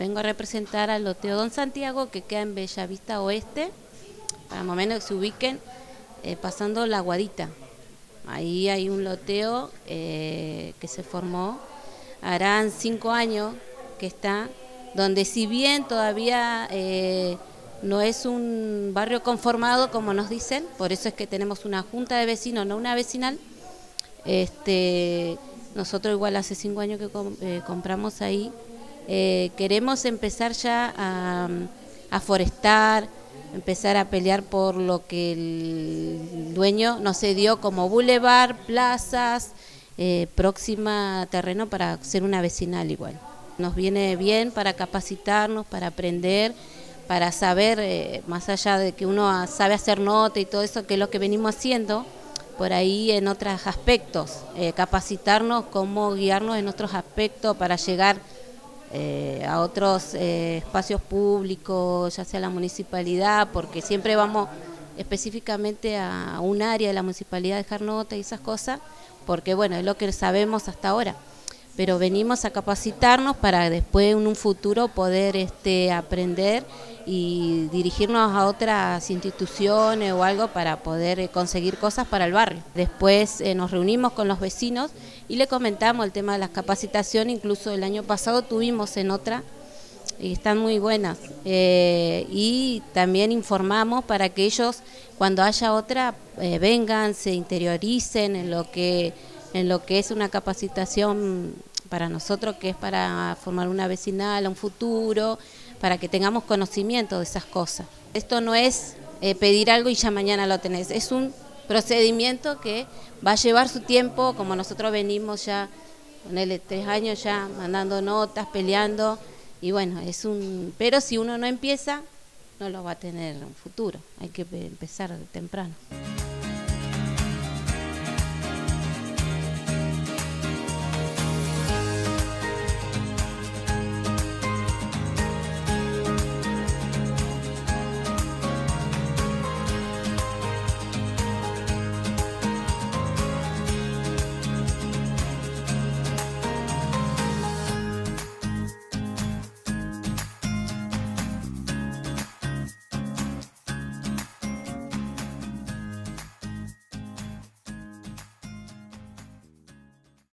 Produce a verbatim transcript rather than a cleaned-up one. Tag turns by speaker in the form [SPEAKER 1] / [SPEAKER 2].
[SPEAKER 1] vengo a representar al loteo Don Santiago, que queda en Bellavista Oeste, para más o menos que se ubiquen, eh, pasando La Guadita. Ahí hay un loteo eh, que se formó, harán cinco años que está, donde si bien todavía eh, no es un barrio conformado, como nos dicen, por eso es que tenemos una junta de vecinos, no una vecinal. Este, nosotros igual hace cinco años que com eh, compramos ahí, eh, queremos empezar ya a, a forestar, empezar a pelear por lo que el dueño nos cedió como bulevar, plazas, eh, próxima terreno para hacer una vecinal igual. Nos viene bien para capacitarnos, para aprender, para saber, eh, más allá de que uno sabe hacer nota y todo eso, que es lo que venimos haciendo, por ahí en otros aspectos, eh, capacitarnos, cómo guiarnos en otros aspectos para llegar eh, a otros eh, espacios públicos, ya sea la municipalidad, porque siempre vamos específicamente a un área de la municipalidad a dejar nota y esas cosas, porque bueno, es lo que sabemos hasta ahora. Pero venimos a capacitarnos para después en un futuro poder este, aprender y dirigirnos a otras instituciones o algo para poder eh, conseguir cosas para el barrio. Después eh, nos reunimos con los vecinos y le comentamos el tema de las capacitaciones, incluso el año pasado tuvimos en otra y están muy buenas. Eh, y también informamos para que ellos cuando haya otra eh, vengan, se interioricen en lo que... en lo que es una capacitación para nosotros, que es para formar una vecinal a un futuro, para que tengamos conocimiento de esas cosas. Esto no es eh, pedir algo y ya mañana lo tenés, es un procedimiento que va a llevar su tiempo, como nosotros venimos ya, ponele tres años ya mandando notas, peleando, y bueno, es un... pero si uno no empieza, no lo va a tener en un futuro, hay que empezar temprano.